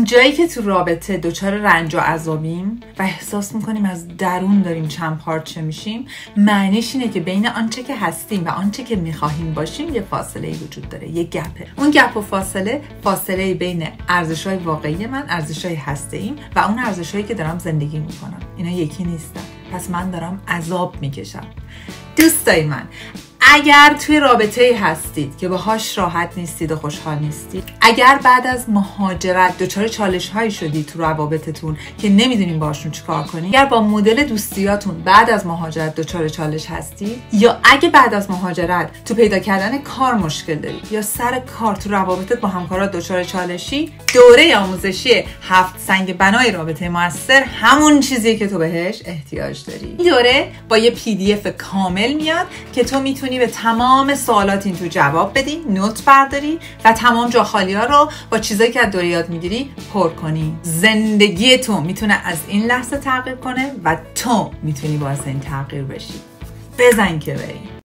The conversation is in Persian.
اونجایی که تو رابطه دچار رنج و عذابیم و احساس میکنیم از درون داریم چند پارچه میشیم، معنیش اینه که بین آنچه که هستیم و آنچه که میخواهیم باشیم یه فاصله وجود داره، یه گپه. اون گپ و فاصله بین ارزش‌های واقعی من، ارزش‌های هسته‌ایم و اون ارزش‌هایی که دارم زندگی میکنم. اینا یکی نیستن. پس من دارم عذاب میکشم. دوستای من، اگر توی رابطه‌ای هستید که باهاش راحت نیستید و خوشحال نیستید، اگر بعد از مهاجرت دچار چالش‌هایی شدید تو روابطتون که نمیدونین باهاشون چیکار کنید، اگر با مدل دوستیاتون بعد از مهاجرت دچار چالش هستید، یا اگه بعد از مهاجرت تو پیدا کردن کار مشکل دارید یا سر کار تو روابطت با همکارات دچار چالشی، دوره آموزشی 7 سنگ بنای رابطه موثر همون چیزیه که تو بهش احتیاج داری. این دوره با یه PDF کامل میاد که تو میتونی به تمام سوالات این تو جواب بدی، نوت برداری و تمام جا خالی ها رو با چیزایی که از دوره یاد میگیری پر کنی. زندگی تو میتونه از این لحظه تغییر کنه و تو میتونی باعث این تغییر بشی. بزن که بری.